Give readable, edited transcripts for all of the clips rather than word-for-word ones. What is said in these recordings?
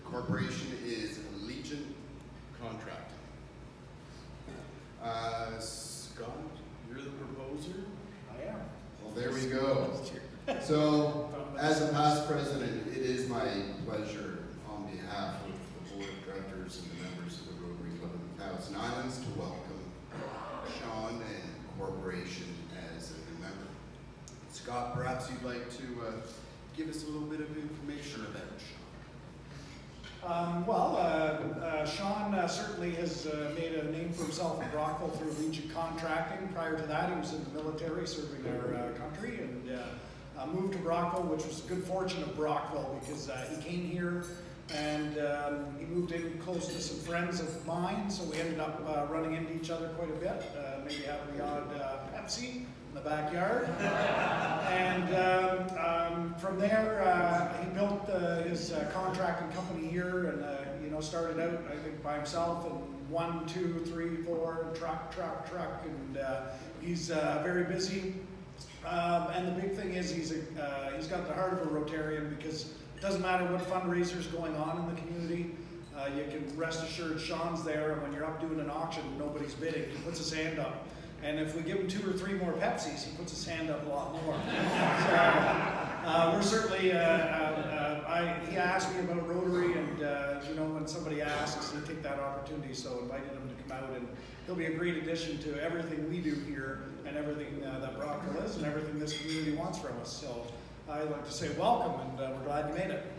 Corporation is Allegiant Contracting. Scott, you're the proposer? I am. Well, there we go. So, as a past president, it is my pleasure on behalf of the Board of Directors and the members of the Rotary Club of the Thousand Islands to welcome Sean and Corporation as a new member. Scott, perhaps you'd like to give us a little bit of information about Sean. Sean certainly has made a name for himself in Brockville through Allegiant Contracting. Prior to that, he was in the military serving our country and moved to Brockville, which was a good fortune of Brockville because he came here and he moved in close to some friends of mine, so we ended up running into each other quite a bit, maybe having the odd Pepsi in the backyard. And from there, he built his contracting company here and started out, I think, by himself and 1, 2, 3, 4, truck, and he's very busy. And the big thing is he's got the heart of a Rotarian because it doesn't matter what fundraiser's going on in the community. You can rest assured Sean's there, and when you're up doing an auction, nobody's bidding. He puts his hand up. And if we give him 2 or 3 more Pepsis, he puts his hand up a lot more. So, we're certainly, he asked me about Rotary, and when somebody asks, you take that opportunity, so invited him to come out, and he'll be a great addition to everything we do here, and everything that Brockville is, and everything this community wants from us. So I'd like to say welcome, and we're glad you made it.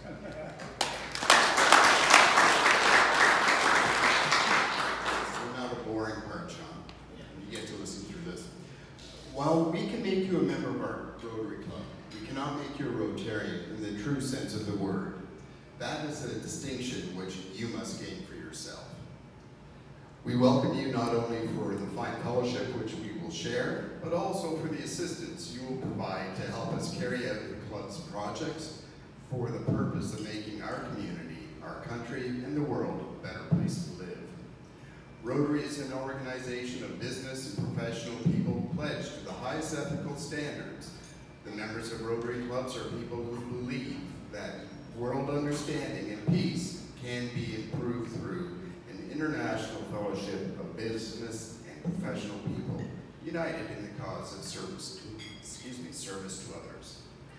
So now the boring part, Sean. You get to listen through this. While we can make you a member of our Rotary Club, we cannot make you a Rotarian in the true sense of the word. That is a distinction which you must gain for yourself. We welcome you not only for the fine fellowship which we will share, but also for the assistance you will provide to help us carry out the club's projects for the purpose of making our community, our country, and the world a better place to live. Rotary is an organization of business and professional people pledged to the highest ethical standards. The members of Rotary clubs are people who believe that world understanding and peace can be improved through an international fellowship of business and professional people united in the cause of service to others.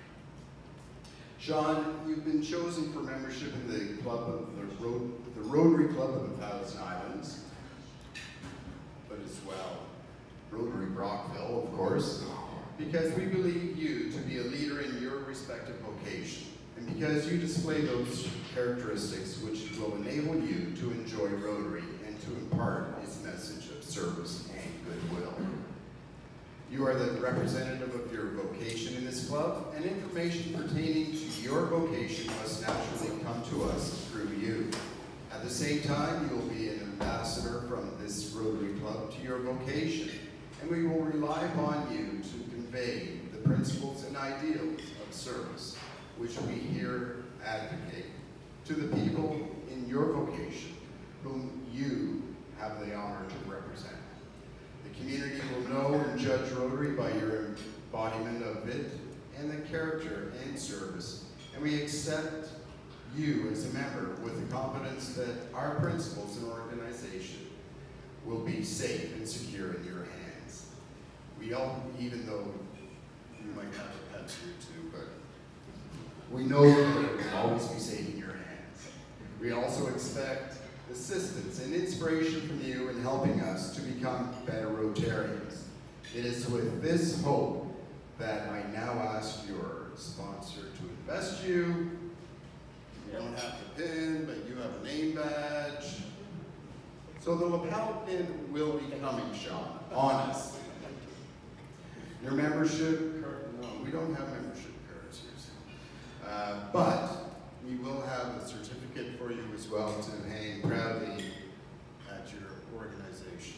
Sean, you've been chosen for membership in the club of the Rotary Club of the Thousand Islands, but as well Rotary Brockville, of course, because we believe you to be a leader in your respective vocation, and because you display those characteristics which will enable you to enjoy Rotary and to impart its message of service and goodwill. You are the representative of your vocation in this club, and information pertaining to your vocation must naturally come to us through you. At the same time, you will be an ambassador from this Rotary Club to your vocation, and we will rely upon you to convey the principles and ideals of service which we here advocate to the people in your vocation whom you have the honor to represent. The community will know and judge Rotary by your embodiment of it and the character and service, and we accept you as a member with the confidence that our principles and organization will be safe and secure in your hands. We all, even though you might have a Pepsi or two, but we know that it will always be safe in your hands. We also expect assistance and inspiration from you in helping us to become better Rotarians. It is with this hope that I now ask your sponsor to invest you. You don't have the pin, but you have a name badge. So the lapel pin will be coming, Sean, honestly. Your membership card, no, we don't have membership cards here. But we will have a certificate for you as well to hang proudly at your organization.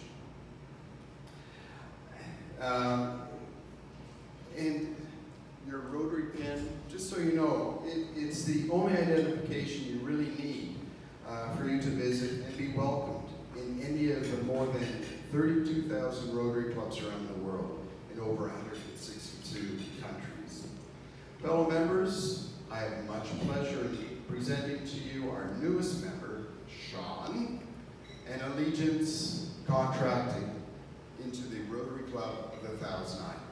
And your Rotary pin, just so you know, it's the only identification you really need for you to visit and be welcomed in any of the more than 32,000 Rotary clubs around the world in over 162 countries. Fellow members, I have much pleasure in presenting to you our newest member, Sean, and Allegiance Contracting into the Rotary Club of the Thousand Islands.